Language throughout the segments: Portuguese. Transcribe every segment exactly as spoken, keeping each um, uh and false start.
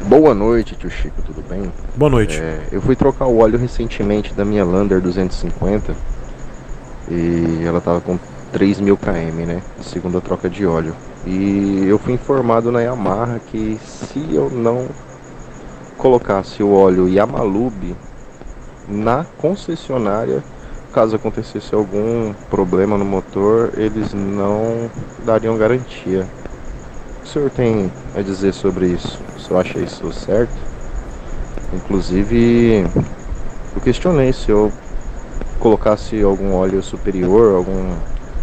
Boa noite, tio Chico, tudo bem? Boa noite. É, eu fui trocar o óleo recentemente da minha Lander duzentos e cinquenta e ela tava com três mil quilômetros, né? Segunda troca de óleo. E eu fui informado na Yamaha que se eu não colocasse o óleo Yamalube na concessionária, caso acontecesse algum problema no motor, eles não dariam garantia. O que o senhor tem a dizer sobre isso? O senhor acha isso certo? Inclusive, eu questionei se eu colocasse algum óleo superior, algum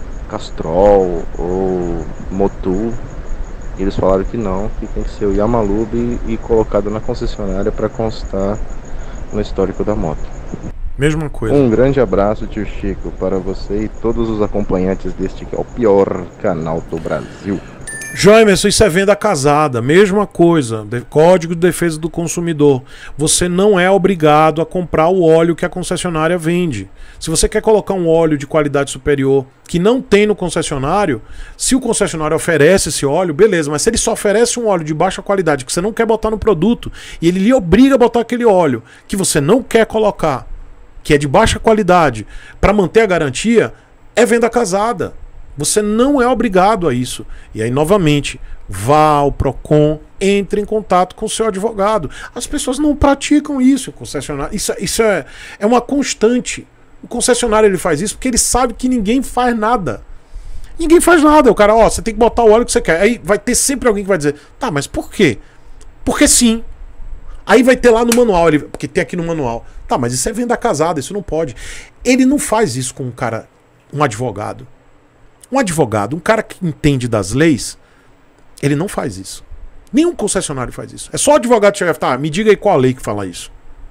Castrol ou Motul, e eles falaram que não, que tem que ser o Yamalube e colocado na concessionária para constar no histórico da moto. Mesma coisa. Um grande abraço, tio Chico, para você e todos os acompanhantes deste que é o pior canal do Brasil. Joemerson, isso é venda casada, mesma coisa, Código de Defesa do Consumidor. Você não é obrigado a comprar o óleo que a concessionária vende. Se você quer colocar um óleo de qualidade superior que não tem no concessionário, se o concessionário oferece esse óleo, beleza, mas se ele só oferece um óleo de baixa qualidade que você não quer botar no produto e ele lhe obriga a botar aquele óleo que você não quer colocar, que é de baixa qualidade, para manter a garantia, é venda casada. Você não é obrigado a isso. E aí, novamente, vá ao Procon, entre em contato com o seu advogado. As pessoas não praticam isso. O concessionário, isso, isso é, é uma constante. O concessionário ele faz isso porque ele sabe que ninguém faz nada. Ninguém faz nada. O cara, ó, você tem que botar o óleo que você quer. Aí vai ter sempre alguém que vai dizer, tá, mas por quê? Porque sim. Aí vai ter lá no manual, ele, porque tem aqui no manual. Tá, mas isso é venda casada, isso não pode. Ele não faz isso com um cara, um advogado. Um advogado, um cara que entende das leis, ele não faz isso. Nenhum concessionário faz isso. É só o advogado chegar e falar, tá, me diga aí qual a lei que fala isso.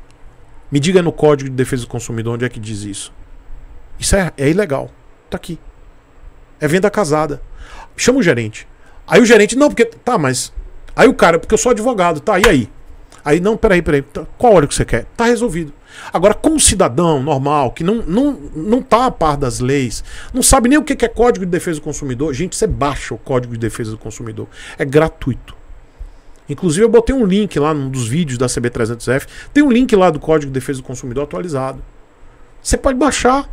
Me diga no Código de Defesa do Consumidor onde é que diz isso. Isso é, é ilegal. Tá aqui. É venda casada. Chama o gerente. Aí o gerente, não, porque... Tá, mas... Aí o cara, porque eu sou advogado, tá, e aí? Aí, não, peraí, peraí. Qual óleo que você quer? Tá resolvido. Agora, como cidadão normal, que não, não, não tá a par das leis, não sabe nem o que é Código de Defesa do Consumidor, gente, você baixa o Código de Defesa do Consumidor. É gratuito. Inclusive, eu botei um link lá num dos vídeos da C B trezentos F. Tem um link lá do Código de Defesa do Consumidor atualizado. Você pode baixar.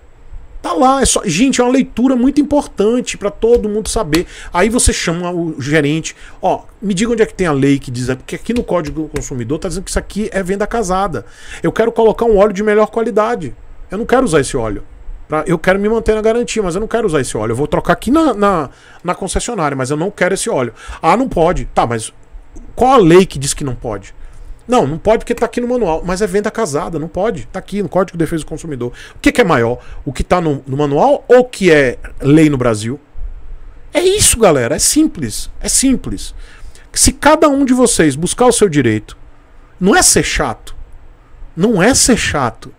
Tá lá, é só, gente, é uma leitura muito importante para todo mundo saber. Aí você chama o gerente, ó, me diga onde é que tem a lei que diz, porque aqui no Código do Consumidor tá dizendo que isso aqui é venda casada. Eu quero colocar um óleo de melhor qualidade. Eu não quero usar esse óleo. Pra, eu quero me manter na garantia, mas eu não quero usar esse óleo. Eu vou trocar aqui na, na, na concessionária, mas eu não quero esse óleo. Ah, não pode. Tá, mas qual a lei que diz que não pode? Não, não pode porque tá aqui no manual. Mas é venda casada, não pode. Tá aqui no Código de Defesa do Consumidor. O que, que é maior? O que tá no, no manual ou o que é lei no Brasil? É isso, galera. É simples. É simples. Se cada um de vocês buscar o seu direito, não é ser chato. Não é ser chato.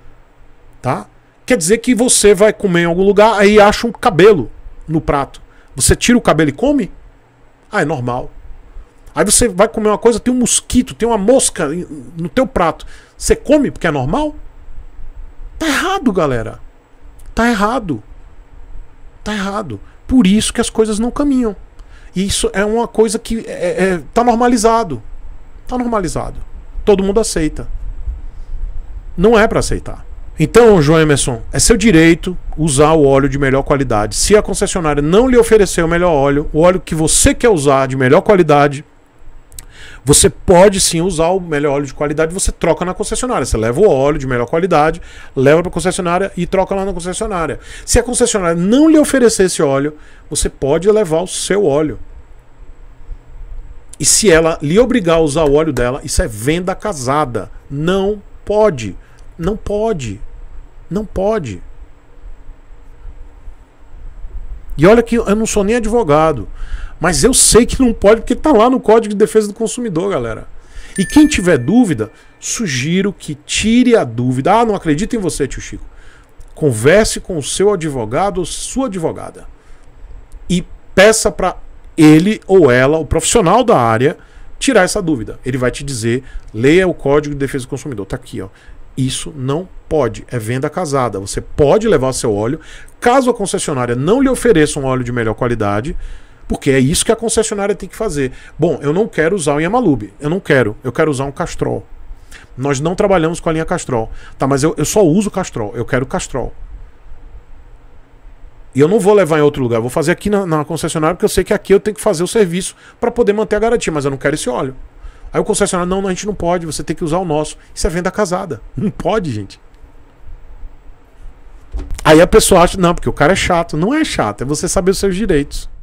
Tá? Quer dizer que você vai comer em algum lugar, aí acha um cabelo no prato. Você tira o cabelo e come? Ah, é normal. Aí você vai comer uma coisa, tem um mosquito, tem uma mosca no teu prato. Você come porque é normal? Tá errado, galera. Tá errado. Tá errado. Por isso que as coisas não caminham. E isso é uma coisa que é, é, tá normalizado. Tá normalizado. Todo mundo aceita. Não é para aceitar. Então, João Emerson, é seu direito usar o óleo de melhor qualidade. Se a concessionária não lhe oferecer o melhor óleo, o óleo que você quer usar de melhor qualidade, você pode sim usar o melhor óleo de qualidade, você troca na concessionária. Você leva o óleo de melhor qualidade, leva para a concessionária e troca lá na concessionária. Se a concessionária não lhe oferecer esse óleo, você pode levar o seu óleo. E se ela lhe obrigar a usar o óleo dela, isso é venda casada. Não pode. Não pode. Não pode. E olha que eu não sou nem advogado. Mas eu sei que não pode porque está lá no Código de Defesa do Consumidor, galera. E quem tiver dúvida, sugiro que tire a dúvida. Ah, não acredito em você, tio Chico. Converse com o seu advogado ou sua advogada. E peça para ele ou ela, o profissional da área, tirar essa dúvida. Ele vai te dizer, leia o Código de Defesa do Consumidor. Está aqui, ó. Isso não pode, é venda casada. Você pode levar seu óleo, caso a concessionária não lhe ofereça um óleo de melhor qualidade, Porque é isso que a concessionária tem que fazer. Bom, eu não quero usar o Yamalube. Eu não quero. Eu quero usar um Castrol. Nós não trabalhamos com a linha Castrol. Tá, mas eu, eu só uso Castrol. Eu quero Castrol. E eu não vou levar em outro lugar. Eu vou fazer aqui na, na concessionária, porque eu sei que aqui eu tenho que fazer o serviço para poder manter a garantia. Mas eu não quero esse óleo. Aí o concessionário, não, não, a gente não pode. Você tem que usar o nosso. Isso é venda casada. Não pode, gente. Aí a pessoa acha, não, porque o cara é chato. Não é chato. É você saber os seus direitos.